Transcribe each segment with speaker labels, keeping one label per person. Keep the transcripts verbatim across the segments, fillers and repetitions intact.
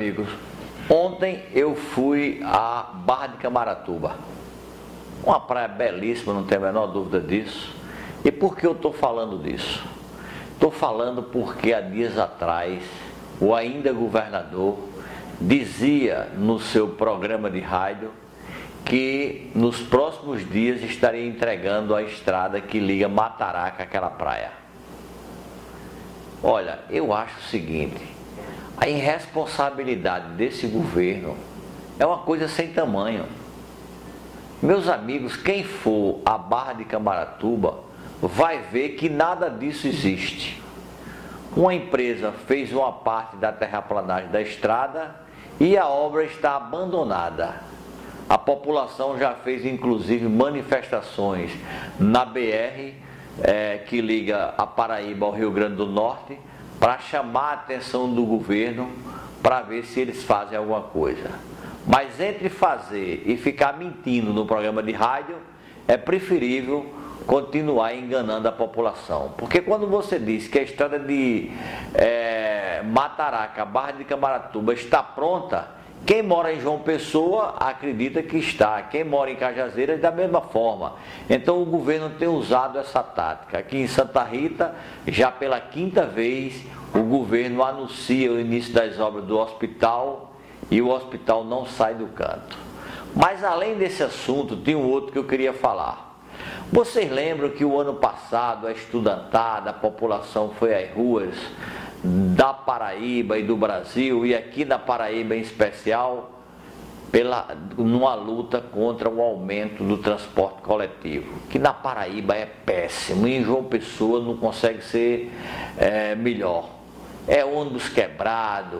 Speaker 1: amigos, ontem eu fui à Barra de Camaratuba, uma praia belíssima, não tenho a menor dúvida disso. E por que eu estou falando disso? Estou falando porque há dias atrás o ainda governador dizia no seu programa de rádio que nos próximos dias estaria entregando a estrada que liga Mataraca àquela praia. Olha, eu acho o seguinte, a irresponsabilidade desse governo é uma coisa sem tamanho. Meus amigos, quem for à Barra de Camaratuba vai ver que nada disso existe. Uma empresa fez uma parte da terraplanagem da estrada e a obra está abandonada. A população já fez inclusive manifestações na B R é, que liga a Paraíba ao Rio Grande do Norte para chamar a atenção do governo para ver se eles fazem alguma coisa. Mas entre fazer e ficar mentindo no programa de rádio, é preferível continuar enganando a população. Porque quando você diz que a estrada de é, Mataraca, Barra de Camaratuba está pronta, quem mora em João Pessoa acredita que está, quem mora em Cajazeiras da mesma forma. Então o governo tem usado essa tática. Aqui em Santa Rita, já pela quinta vez, o governo anuncia o início das obras do hospital e o hospital não sai do canto. Mas além desse assunto, tem um outro que eu queria falar. Vocês lembram que o ano passado a estudantada, a população foi às ruas da Paraíba e do Brasil, e aqui na Paraíba em especial, pela, numa luta contra o aumento do transporte coletivo, que na Paraíba é péssimo, e em João Pessoa não consegue ser é, melhor. É ônibus quebrado,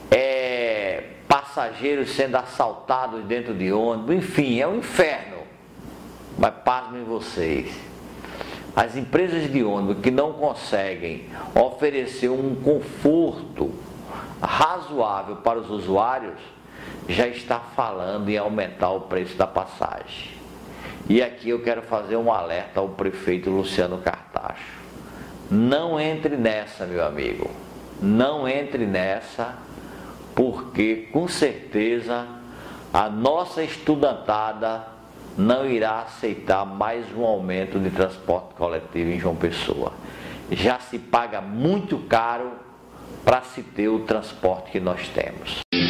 Speaker 1: é passageiros sendo assaltados dentro de ônibus, enfim, é um inferno. Mas pasmem vocês, as empresas de ônibus que não conseguem oferecer um conforto razoável para os usuários, já está falando em aumentar o preço da passagem. E aqui eu quero fazer um alerta ao prefeito Luciano Cartacho. Não entre nessa, meu amigo. Não entre nessa, porque com certeza a nossa estudantada não irá aceitar mais um aumento de transporte coletivo em João Pessoa. Já se paga muito caro para se ter o transporte que nós temos.